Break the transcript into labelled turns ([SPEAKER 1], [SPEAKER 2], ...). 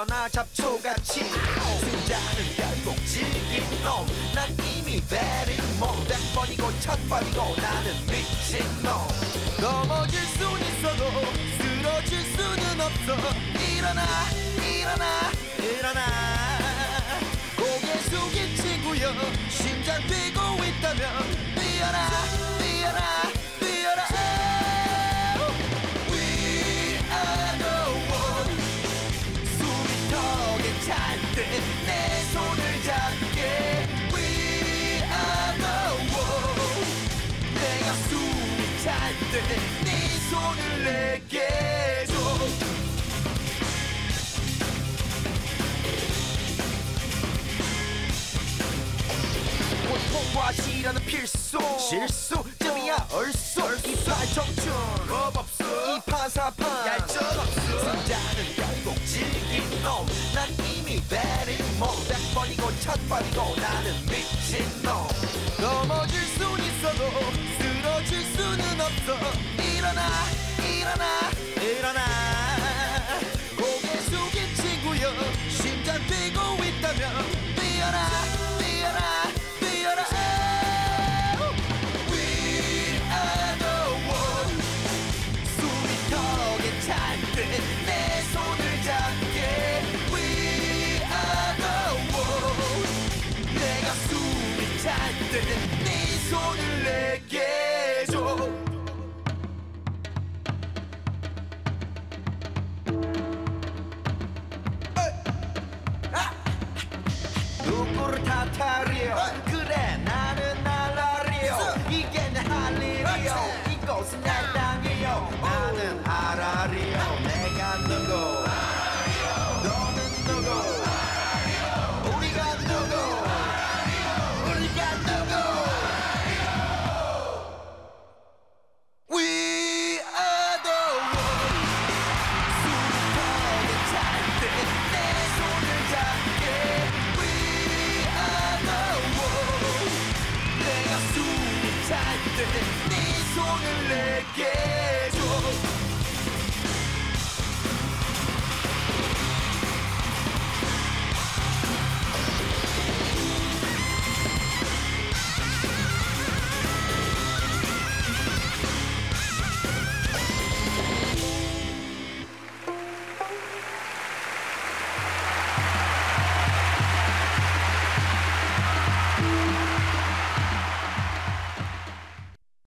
[SPEAKER 1] 일어나 잡초같이 승자는 결국 질긴 놈. 난 이미 베리 몸 100번이고 1000번이고 나는 미친놈. 넘어질 순 있어도 쓰러질 수는 없어. 일어나 일어나 일어나. 고개 숙인 친구여 심장 뛰고 있다면 뛰어라 뛰어라 뛰어라. We are the one. 숨이 턱에 찰 때 내 손을 잡게. We are the one. 내가 숨이 찰 때 네 손을 내게 줘. 고통과 시련은 필수 실수쯤이야 얼쑤. 이팔 청춘 겁없어. 이파사판 얄짤없어. 승자는 결국 질긴 놈. 난 이미 베리 몸 100번이고 1000번이고 나는 미친놈. 넘어질 순 있어도 쓰러질 수는 없어. 일어나 일어나 일어나. 고개 숙인 친구여 심장 뛰고 있다면 뛰어라 뛰어라 뛰어라. We are the one. 숨이 턱에 찰 때 내 손을 잡게. We are the one. 내가 숨이 찰 때 네 손을 내게 줘. 누구를 탓하리요. 그래 나는 날라리요. 이게 내 할 일이요. 이곳은 내 땅이요. 나는 알아리요. 내가 누구 너는 누구 우리가 누구 우리가 누구. We are the one. 숨이 턱에 찰 때 내 손을 잡게. We are the one. 내가 숨이 찰 때 네 손을 내게